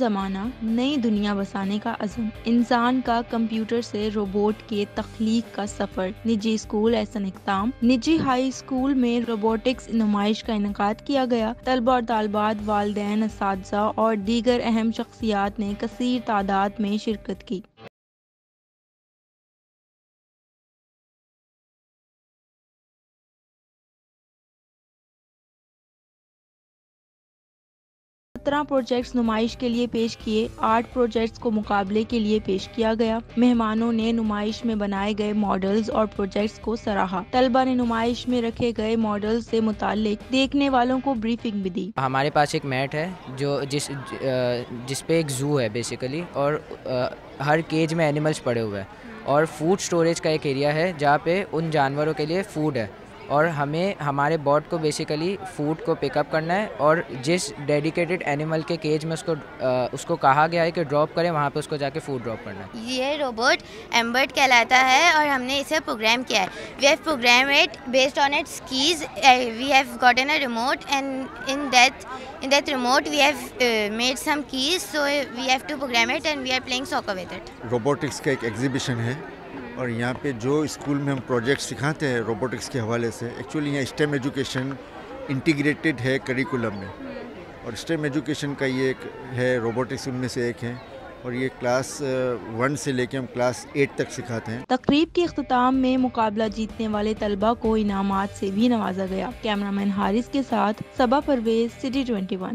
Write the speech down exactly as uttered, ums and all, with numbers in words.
زمانہ نئی دنیا بسانے کا عزم، انسان کا کمپیوٹر سے روبوٹ کے تخلیق کا سفر، نجی اسکول احسن اقدام۔ نجی ہائی اسکول میں روبوٹکس نمائش کا انعقاد کیا گیا۔ طلبہ اور طالبات، والدین، اساتذہ اور دیگر اہم شخصیات نے کثیر تعداد میں شرکت کی۔ سترہ پروجیکٹس نمائش کے لیے پیش کیے، آٹھ پروجیکٹس کو مقابلے کے لیے پیش کیا گیا۔ مہمانوں نے نمائش میں بنائے گئے ماڈلز اور پروجیکٹس کو سراہا۔ طلبہ نے نمائش میں رکھے گئے ماڈلز سے متعلق دیکھنے والوں کو بریفنگ بھی دی۔ ہمارے پاس ایک میٹ ہے جو جس جس پہ ایک زو ہے بیسیکلی، اور ہر کیج میں اینیملز پڑے ہوئے ہیں، اور فوڈ سٹوریج کا ایک ایریا ہے جہاں پہ ان جانوروں کے لیے فوڈ ہے، اور ہمیں ہمارے بوٹ کو بیسیکلی فوڈ کو پک اپ کرنا ہے، اور جس ڈیڈیکیٹڈ اینیمل کے کیج میں اس کو اس کو کہا گیا ہے کہ ڈراپ کرے، وہاں پہ اس کو جا کے فوڈ ڈراپ کرنا ہے۔ یہ روبوٹ ایمبرٹ کہلاتا ہے اور ہم نے اسے پروگرام کیا ہے۔ We have program it based on its keys, we have gotten a remote and in that in that remote we have uh, made some keys, so we have to program it and we are playing soccer with it. Robotics کا ایک exhibition ہے، اور یہاں پہ جو school میں ہم project سکھاتے ہیں روبوٹکس کے حوالے سے، ایکچولی یہاں اسٹیم ایجوکیشن انٹیگریٹڈ ہے کریکولم میں، اور اسٹیم ایجوکیشن کا یہ ایک ہے، روبوٹکس ان میں سے ایک ہے، اور یہ کلاس ون سے لے کے ہم کلاس ایٹ تک سکھاتے ہیں۔ تقریب کے اختتام میں مقابلہ جیتنے والے طلبہ کو انعامات سے بھی نوازا گیا۔ کیمرہ مین حارث کے ساتھ Saba Parvez, city twenty one.